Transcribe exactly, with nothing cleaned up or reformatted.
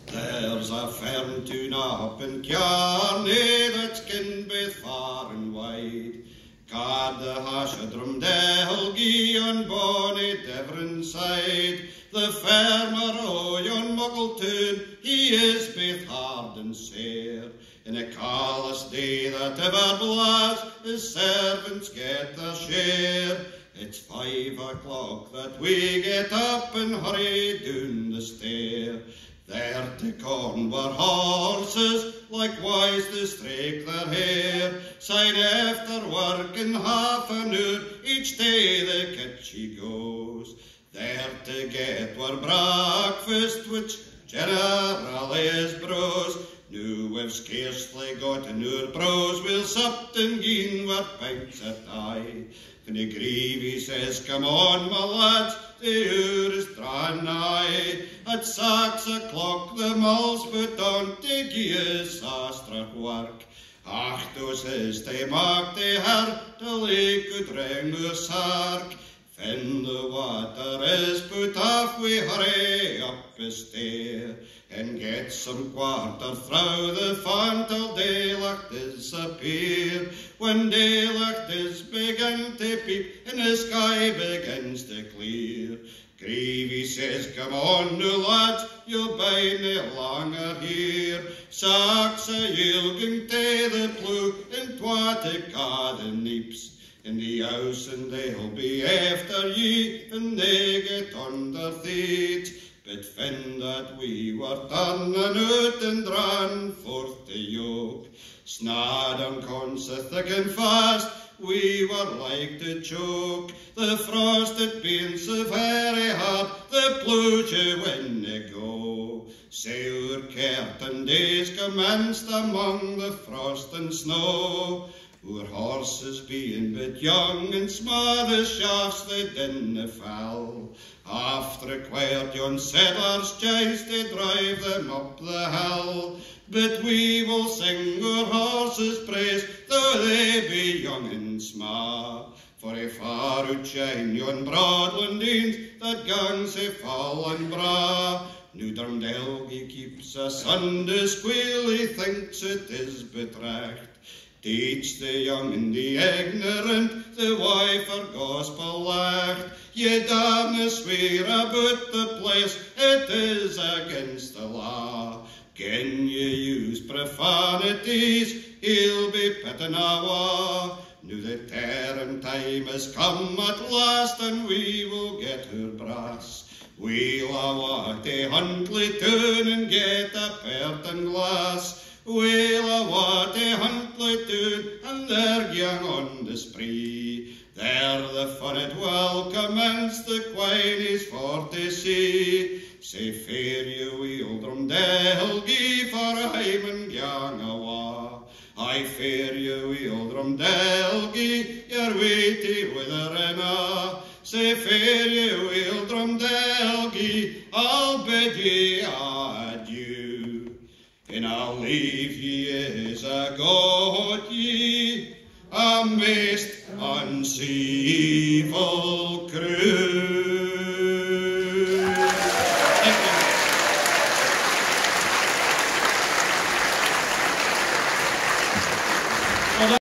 There's a fern tune up in Kearney that's ken both far and wide. Card the hash a drum delgy on bonny Devon side. The farmer o' yon Muggletune, he is both hard and sair. In a callous day that ever blasts, his servants get their share. It's five o'clock that we get up and hurry down the stair. There to corn were horses, likewise to strake their hair. Syne after working half an hour, each day the kitchen goes. There to get were breakfast, which generally is brose. Now we've scarcely got an hour brose, we'll sup and gin were pints at eye. Finny Greavy says, come on, my lads, the hour is drawing nigh. At six o'clock the mulls put on to gie us astra work. Ach, those is they mark the heart till he could ring the sark. When the water is put off, we hurry up the stair and get some quarter through the fun till daylight disappear. When daylight is begin to peep and the sky begins to clear, Greavy says, come on now lads, you'll bide no longer here. Sacks a yielding to the plough and twa to ca the neeps. In the house and they'll be after ye, and they get on their feet. But when that we were done and out and ran forth the yoke, snad and consa thick and fast, we were like to choke. The frost had been so very hard, the plough when they go. Sae our curtain days commenced among the frost and snow. Our horses being but young and small, the shafts they didna fall. After required yon settlers chance to drive them up the hill. But we will sing our horses' praise, though they be young and small. For if far out shine yon broadland deans, that gangs sae fall and bra. New Drumdelgy keeps a Sunday squeal, he thinks it is betracht. Teach the young and the ignorant the way for gospel lacht. Ye damna swear about the place, it is against the law. Can ye use profanities, he'll be pitting awa. Now the term time has come at last, and we will get her brass. We'll awa to Huntly Town and get a pert and glass. We'll awa to Huntly Town and there gang on the spree. There the fun it will commence, the quine is for to see. Say fair ye wheel Drumdelgy, for I'm gang awa. I fear you, wheel Drumdelgy, you're weighty witherinna. Say fair you, wheel Drumdelgy, I'll bid ye adieu. And I'll leave ye as I got ye, a maist uncivil